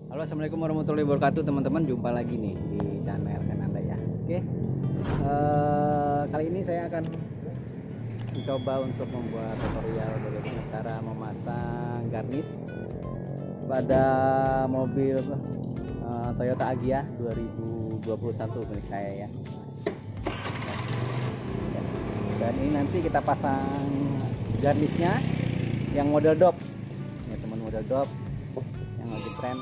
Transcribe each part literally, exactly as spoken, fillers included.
Halo, assalamualaikum warahmatullahi wabarakatuh teman-teman. Jumpa lagi nih di channel Senanda ya. Oke, eh, kali ini saya akan mencoba untuk membuat tutorial bagaimana cara memasang garnish pada mobil eh, Toyota Agya dua ribu dua puluh satu milik saya ya. Dan ini nanti kita pasang garnishnya yang model dop ya teman, model dop yang lagi tren.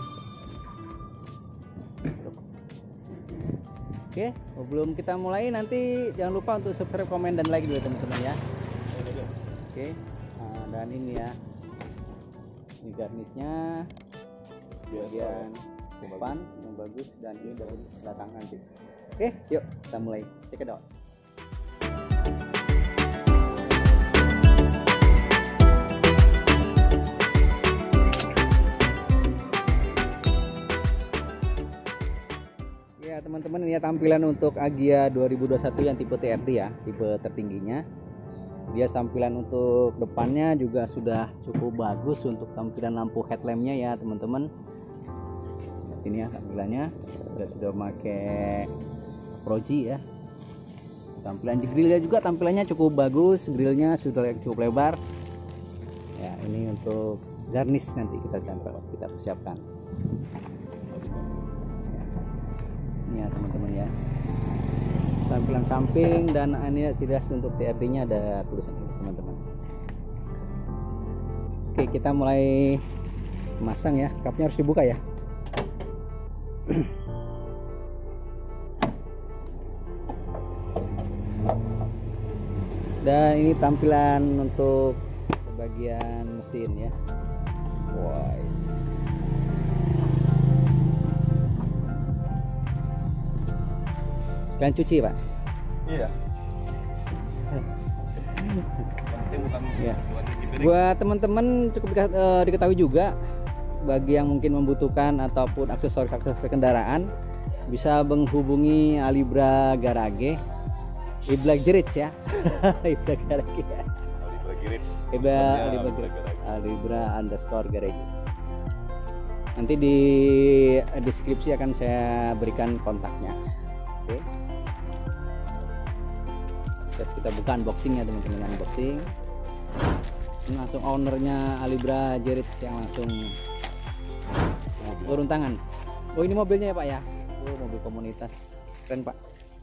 Oke, sebelum kita mulai nanti jangan lupa untuk subscribe, komen, dan like dulu teman-teman ya. Oke, nah, dan ini ya, ini garnishnya bagian depan yang bagus dan ini dari belakang nanti. Oke, yuk kita mulai. Check it out. Ya teman-teman, ini ya tampilan untuk Agya dua ribu dua puluh satu yang tipe T R D ya, tipe tertingginya. Dia tampilan untuk depannya juga sudah cukup bagus untuk tampilan lampu headlampnya ya teman-teman. Ini ya tampilannya, sudah sudah pakai Proji ya. Tampilan grillnya juga tampilannya cukup bagus, grillnya sudah cukup lebar. Ya ini untuk garnish nanti kita tempel, kita persiapkan. Ya teman-teman ya, tampilan samping dan ini tidak untuk T R D nya ada tulisan ini teman-teman. Oke, kita mulai masang ya. Kapnya harus dibuka ya. Dan ini tampilan untuk bagian mesin ya. Wow. Kalian cuci pak? Iya. Ya. Buat teman-teman cukup uh, diketahui juga, bagi yang mungkin membutuhkan ataupun aksesoris-aksesoris kendaraan, bisa menghubungi Alibra Garage, Ibla Garage ya. Ibla Garage ya. Alibra Garage. Ibla Alibra Garage. Alibra underscore Garage. Nanti di deskripsi akan saya berikan kontaknya. Oke. Terus kita buka unboxingnya teman-teman, unboxing. Ini langsung ownernya Alibra Garage yang langsung ya, turun tangan. Oh ini mobilnya ya pak ya. Oh mobil komunitas, keren pak.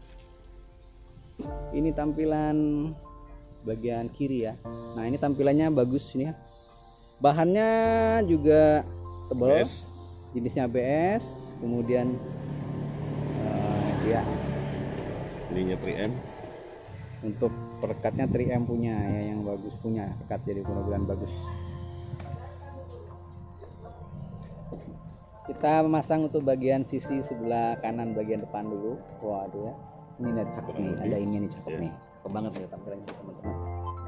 Ini tampilan bagian kiri ya. Nah ini tampilannya bagus ini ya. Bahannya juga tebal, B S. Jenisnya B S. Kemudian uh, ya. Ininya tiga M. Untuk perekatnya tiga M punya ya, yang bagus punya perekat, jadi mudah-mudahan bagus. Kita memasang untuk bagian sisi sebelah kanan bagian depan dulu. Waduh ya, ini ada cakep nih, ada ini nih cakep nih, cakep banget nih tampilannya teman-teman.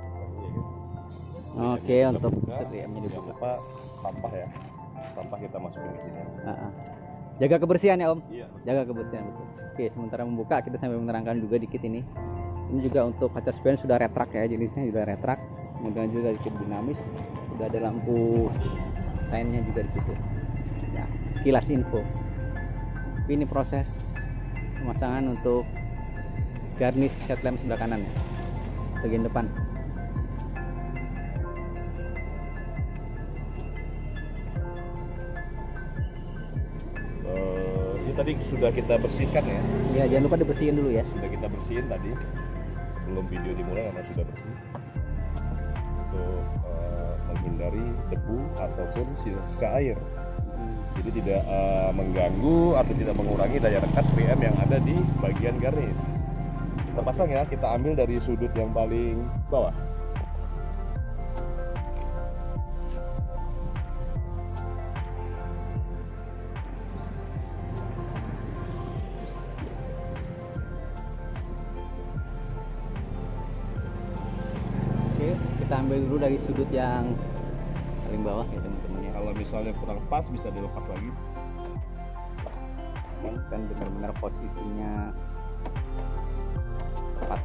Oke, untuk tiga M nya dibuka. Apa sampah ya? Sampah kita masukin ke sini. Uh-uh. Jaga kebersihan ya om. Iya. Jaga kebersihan betul. Oke, sementara membuka kita sambil menerangkan juga dikit ini. Ini juga untuk kaca spion sudah retrak ya, jenisnya sudah retrak. Kemudian juga dikit dinamis. Sudah ada lampu sign-nya juga di situ. Ya, sekilas info. Ini proses pemasangan untuk garnish headlamp sebelah kanan ya, bagian depan. Uh, ini tadi sudah kita bersihkan ya. Ya, jangan lupa dibersihin dulu ya. Sudah kita bersihin tadi. Sebelum video dimulai karena sudah bersih. Untuk uh, menghindari debu ataupun sisa-sisa air. Jadi tidak uh, mengganggu atau tidak mengurangi daya rekat tiga M yang ada di bagian garnish. Kita pasang ya, kita ambil dari sudut yang paling bawah. Oke, kita ambil dulu dari sudut yang paling bawah ya teman-teman ya. Kalau misalnya kurang pas bisa dilepas lagi. Kan benar-benar posisinya tepat.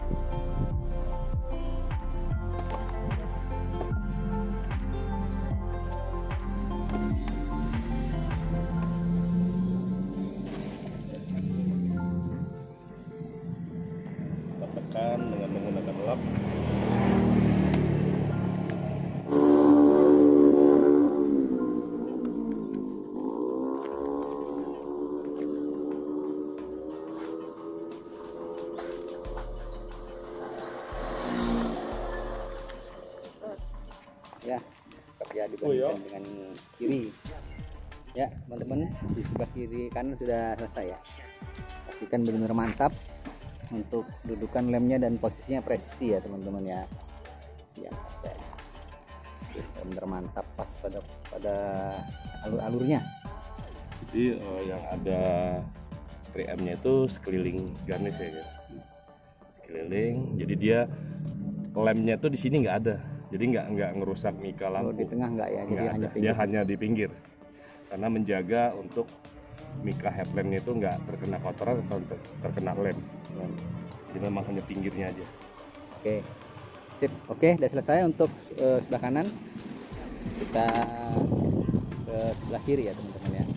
dibandingkan dengan kiri. Ya teman-teman, di sebelah kiri kanan sudah selesai ya. Pastikan benar-benar mantap untuk dudukan lemnya dan posisinya presisi ya teman-teman ya. Ya, benar mantap pas pada pada alur-alurnya. Jadi uh, yang ada tiga M nya itu sekeliling garnish ya guys. Sekeliling, jadi dia lemnya tuh di sini nggak ada, jadi nggak nggak ngerusak mika lampu. Oh, di tengah nggak ya? Jadi Nggak hanya ada. pinggir. Dia hanya di pinggir, karena menjaga untuk mika headlampnya itu nggak terkena kotoran atau ter- terkena lem. Jadi memang hanya pinggirnya aja. Oke, sip. Oke, udah selesai untuk uh, sebelah kanan. Kita ke sebelah kiri ya teman-teman ya.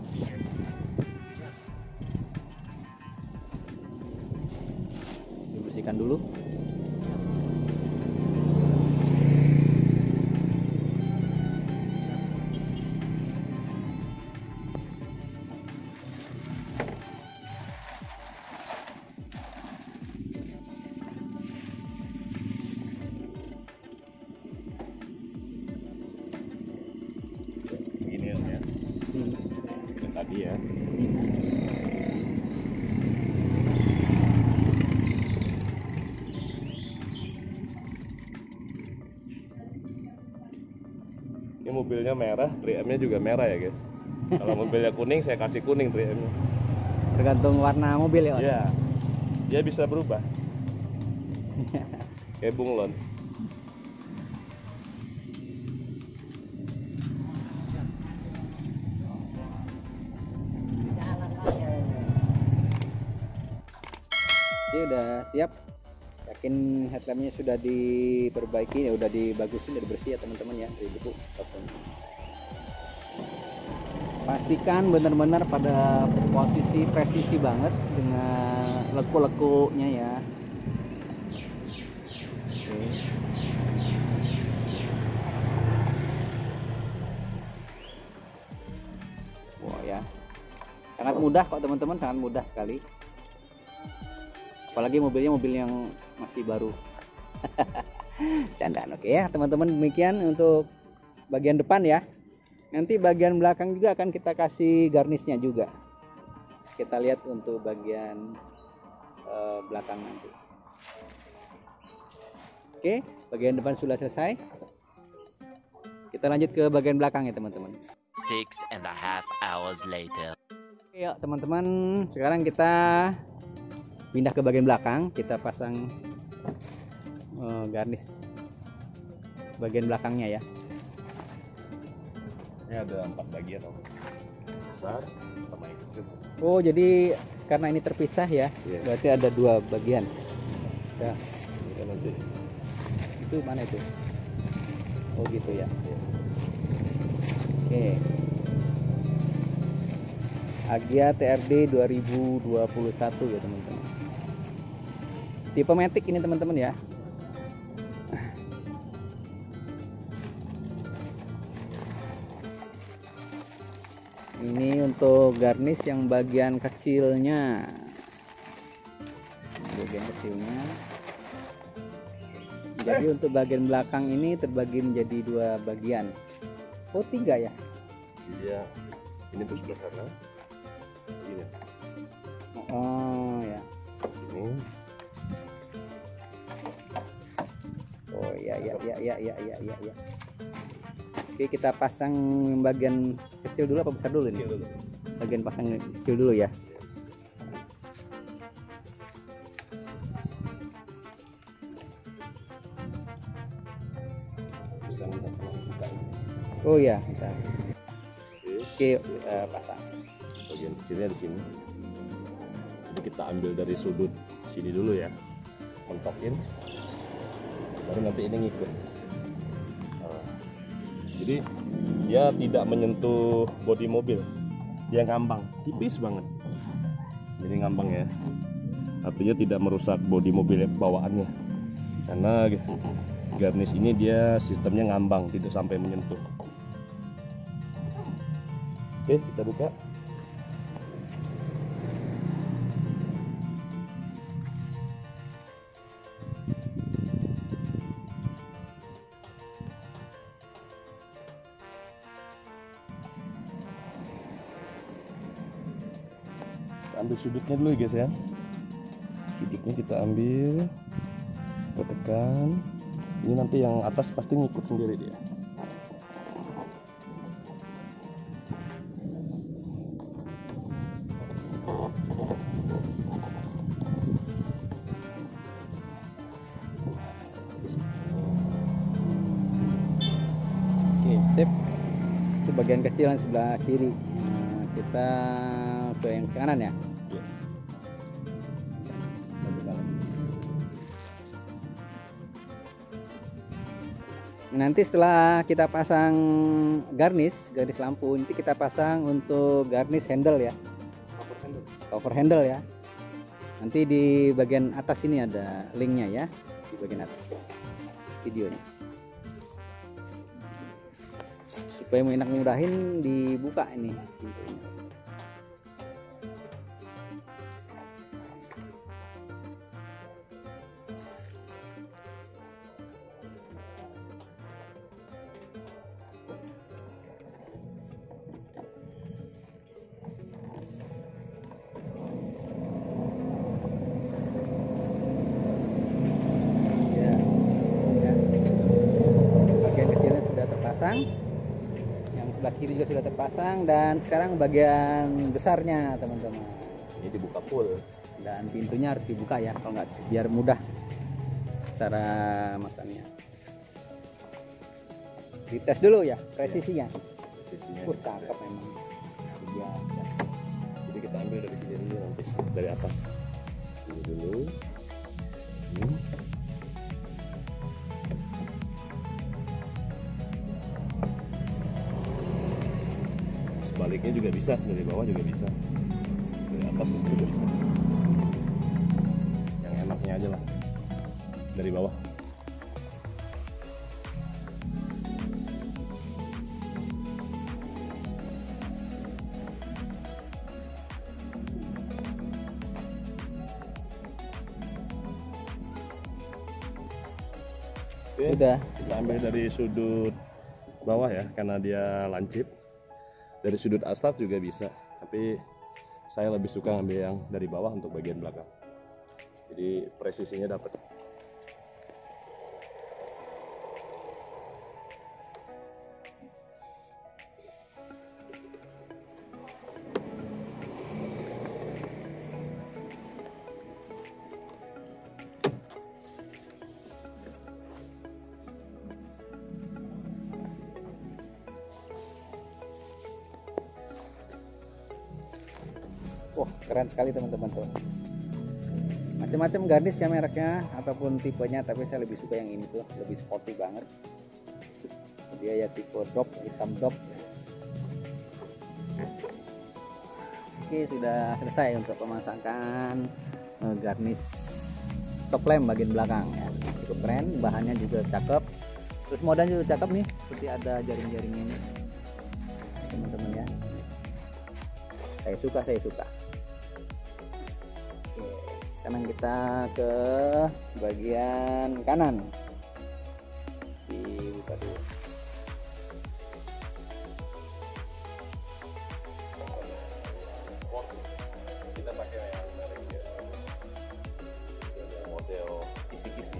Dibersihkan dulu. Begini ya, Hmm. yang tadi ya. Ini mobilnya merah, tiga M nya juga merah ya guys. Kalau mobilnya kuning, saya kasih kuning tiga M nya. Tergantung warna mobil ya. Ya, dia bisa berubah. Kayak bunglon. Oke, udah siap. Yakin headlampnya sudah diperbaiki ya, udah dibagusin, udah dibersih ya teman-teman ya, dari debu ataupun. Pastikan benar-benar pada posisi presisi banget dengan leku-lekunya ya. Oke. Wah ya, sangat mudah kok teman-teman, sangat mudah sekali. Apalagi mobilnya mobil yang masih baru. Candaan. Oke ya teman-teman, demikian untuk bagian depan ya. Nanti bagian belakang juga akan kita kasih garnisnya juga. Kita lihat untuk bagian uh, belakang nanti. Oke, bagian depan sudah selesai. Kita lanjut ke bagian belakang ya teman-teman. Six and a half hours later. Oke ya teman-teman, sekarang kita pindah ke bagian belakang. Kita pasang uh, garnis bagian belakangnya ya. Ini ada empat bagian om. Besar sama yang kecil. Oh, jadi karena ini terpisah ya, Iya. berarti ada dua bagian. Ya, Ini kan nanti. itu mana itu? Oh gitu ya. Oke. Agya T R D dua ribu dua puluh satu ya teman-teman. Tipe Matic ini teman-teman ya. Ini untuk garnish yang bagian kecilnya. Bagian kecilnya. Jadi untuk bagian belakang ini terbagi menjadi dua bagian. Oh, tiga ya? Dia ini tuh sebelah sana. Ini. Oh ya. Ini. Oh ya ya ya ya ya ya ya ya. Oke, kita pasang bagian kecil dulu apa besar dulu nih? Kecil dulu. Bagian pasang kecil dulu ya. Bisa minta tolong buka ini. Oh ya, kita. Oke. Oke, kita pasang. Bagian kecilnya di sini. Jadi kita ambil dari sudut sini dulu ya. Mentokin. Baru nanti ini ngikut. Nah, jadi dia tidak menyentuh bodi mobil. Dia ngambang, tipis banget. Jadi ngambang ya. Artinya tidak merusak bodi mobil bawaannya. Karena garnish ini dia sistemnya ngambang, tidak sampai menyentuh. Oke, kita buka. Ambil sudutnya dulu ya guys ya. Sudutnya kita ambil, kita tekan. Ini nanti yang atas pasti ngikut sendiri dia. Oke, sip. Itu bagian kecil yang sebelah kiri. Nah, kita ke yang kanan ya. Ya. Nanti setelah kita pasang garnish, garnish lampu, nanti kita pasang untuk garnish handle ya, Cover handle. cover handle ya. Nanti di bagian atas ini ada linknya ya, di bagian atas videonya. Supaya enak mudahin dibuka ini pintunya. Yang sebelah kiri juga sudah terpasang, dan sekarang bagian besarnya teman-teman Ini dibuka full. dan pintunya harus dibuka ya, kalau nggak biar mudah cara masangnya. Dites dulu ya presisinya. Sisinya. Wah, cakep memang. Biasa. Jadi kita ambil dari sini dulu, nanti dari atas. Ini dulu. Ini. Sebaliknya juga bisa, dari bawah juga bisa, dari atas juga bisa. Yang enaknya aja lah dari bawah. Oke, Sudah. kita ambil dari sudut bawah ya, karena dia lancip. Dari sudut astar juga bisa, tapi saya lebih suka ambil yang dari bawah untuk bagian belakang. Jadi presisinya dapat. Wah, keren sekali teman-teman tuh. Macam-macam garnish ya mereknya ataupun tipenya, tapi saya lebih suka yang ini tuh, lebih sporty banget. Dia ya tipe drop, hitam drop. Oke, sudah selesai untuk pemasangan eh, garnish stop lamp bagian belakang ya. Cukup keren, bahannya juga cakep. Terus modanya juga cakep nih, seperti ada jaring-jaringnya ini. Teman-teman ya. Saya suka, saya suka. Sekarang kita ke bagian kanan. Dibuka dulu. Kita pakai yang dari model kisi-kisi.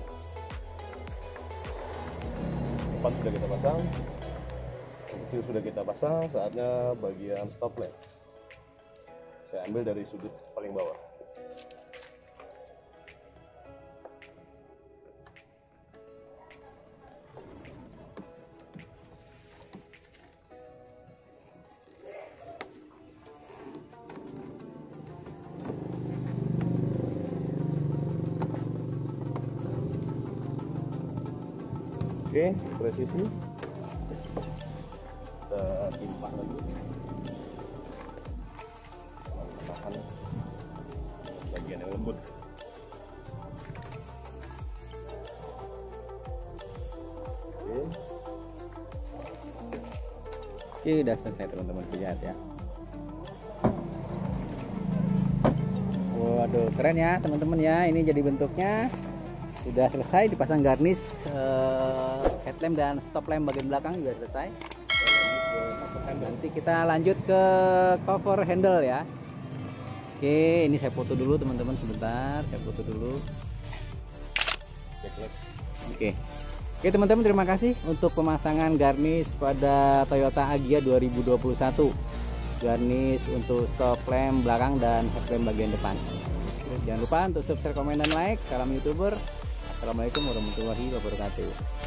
Depan sudah kita pasang, yang kecil sudah kita pasang. Saatnya bagian stop lamp. Saya ambil dari sudut paling bawah. Oke, presisi kita timpah lagi, tahan bagian yang lembut. Oke, Oke, udah selesai teman-teman, lihat ya. Waduh, keren ya teman-teman ya. Ini jadi bentuknya. Sudah selesai dipasang garnish eh, headlamp dan stop lamp bagian belakang juga selesai. Nanti kita lanjut ke cover handle ya. Oke, ini saya foto dulu teman-teman, sebentar saya foto dulu. Backlight. Oke. Oke teman-teman, terima kasih untuk pemasangan garnish pada Toyota Agya dua ribu dua puluh satu. Garnish untuk stop lamp belakang dan headlamp bagian depan. Jangan lupa untuk subscribe, komen, dan like. Salam YouTuber. Assalamualaikum warahmatullahi wabarakatuh.